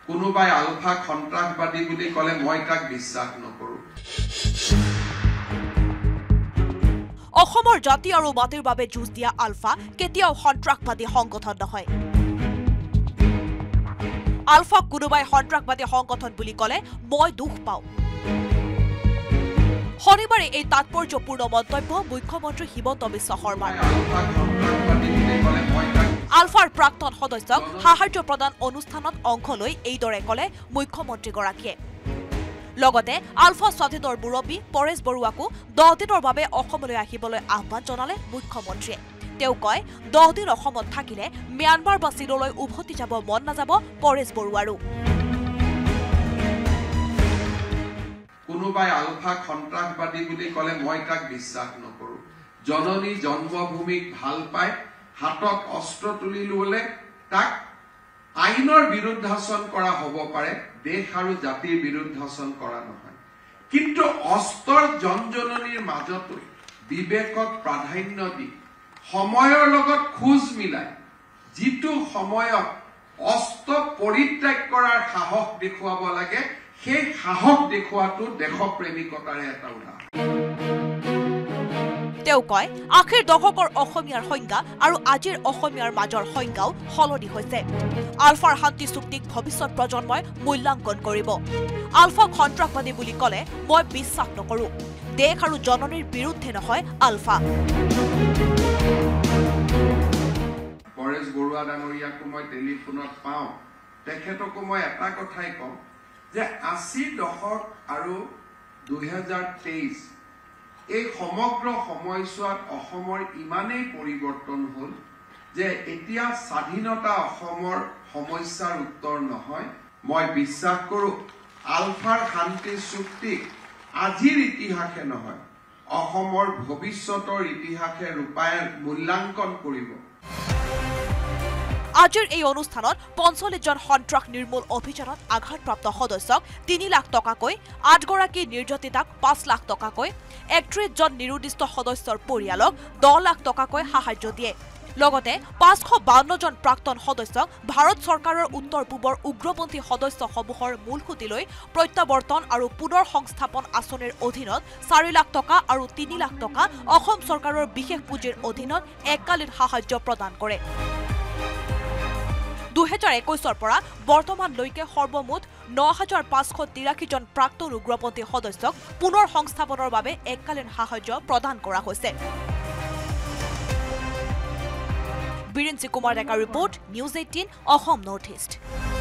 কোনোবাই আলফা সন্ত্ৰাসবাদী বুলি ক'লে মই তাক বিশ্বাস নকৰো অসমৰ জাতি আৰু মাটিৰ বাবে যুঁজ দিয়া আলফা কেতিয়াও সন্ত্ৰাসবাদী সংগঠন নহয় আলফা কোনোবাই সন্ত্ৰাসবাদী সংগঠন বুলি ক'লে মই দুখ পাওঁ শনিবাৰে এই তাৎপৰ্যপূৰ্ণ মন্তব্য মুখ্যমন্ত্ৰী হিমন্ত বিশ্ব শৰ্মাৰ আলফাৰ প্ৰাক্তন সদস্যক সাহায্য প্ৰদান অনুষ্ঠানত অংশ লৈ এইদৰে ক'লে মুখ্যমন্ত্ৰীগৰাকীয়ে লগতে আলফা স্বাধীনৰ মুৰব্বী পৰেশ বৰুৱাকো 10 দিনৰ বাবে অসমলৈ আহিবলৈ আহ্বান জনালে মুখ্যমন্ত্ৰীয়ে তেওঁ কয় 10 দিন অসমত থাকিলে ম্যানমাৰ বা চীনলৈ উভতি যাব মন নাযাব পৰেশ বৰুৱাৰো কোনোবাই আলফা সন্ত্ৰাসবাদী বুলি ক'লে মই তাক বিশ্বাস নকৰো জননী জন্মভূমিক ভাল পায় হাতত অস্ত্ৰ তুলি ললে তাক আইনৰ বিৰুদ্ধাচৰণ কৰা হ'ব পাৰে দেশ আৰু জাতিৰ বিৰুদ্ধাচৰণ কৰা নহয় কিন্তু অস্ত্ৰৰ জনজননীৰ মাজত বিবেকত প্ৰাধান্য দি সময়ৰ লগত খোজ মিলাই যিটো সময়ত অস্ত্ৰ পৰিত্যাগ কৰাৰ সাহস দেখুৱাব লাগে সেই সাহস দেখুৱাটো দেশপ্ৰেমিকতাৰে এটা উদাহৰণ তেওঁ কয় আখিৰ দশকৰ অসমীয়াৰ সংজ্ঞা আৰু আজিৰ অসমীয়াৰ মাজৰ সংজ্ঞাও সলনি হৈছে আলফাৰ শান্তি চুক্তিক ভৱিষ্যত প্ৰজন্মই মূল্যাংকন কৰিব আলফাক সন্ত্ৰাসবাদী বুলি ক'লে মই বিশ্বাস নকৰো দেশ আৰু জননীৰ বিৰুদ্ধে নহয় আলফা পৰেশ বৰুৱা ডাঙৰীয়াকো মই টেলিফোনত পাওঁ তেখেতকো মই এটা কথাই কওঁ যে 80 দশক আৰু 2023 এই সমগ্ৰ সময়ছোৱাত অসমৰ ইমানেই পৰিৱৰ্তন হ'ল যে এতিয়া স্বাধীনতা অসমৰ সমস্যাৰ উত্তৰ নহয় মই বিশ্বাস কৰো আলফাৰ শান্তি চুক্তিক আজিৰ ইতিহাসে নহয় অসমৰ ভৱিষ্যতৰ ইতিহাসে ৰূপায়ণ মূল্যাংকন কৰিব আজিৰ এই অনুষ্ঠানত 45 জন সন্ত্ৰাস নিৰ্মূল অভিযানত আঘাতপ্ৰাপ্ত সদস্যক 3 লাখ টকাকৈ 8 গৰাকী নিৰ্যাতিতাক 5 লাখ টকাকৈ 31 জন নিৰুদ্দিষ্ট সদস্যৰ পৰিয়ালক 10 লাখ টকাকৈ সাহায্য দিয়ে লগতে 552 জন প্ৰাক্তন সদস্যক ভাৰত চৰকাৰৰ উত্তৰ পূবৰ উগ্ৰপন্থী সদস্যসমূহৰ মূলসুঁতিলৈ প্ৰত্যাৱৰ্তন আৰু পুনৰ সংস্থাপন আঁচনিৰ অধীনত 4 লাখ টকা আৰু 3 লাখ টকা অসম চৰকাৰৰ বিশেষ পুঁজিৰ অধীনত এককালীন সাহায্য প্ৰদান কৰে 2021 পৰা বৰ্তমানলৈকে সৰ্বমুঠ 9583 জন প্ৰাক্তন উগ্ৰপন্থী সদস্যক পুনৰ সংস্থাপনৰ বাবে এককালীন সাহায্য প্ৰদান কৰা হৈছে বীৰেন্দ্ৰ কুমাৰ ডেকাৰ report news 18 Assam north east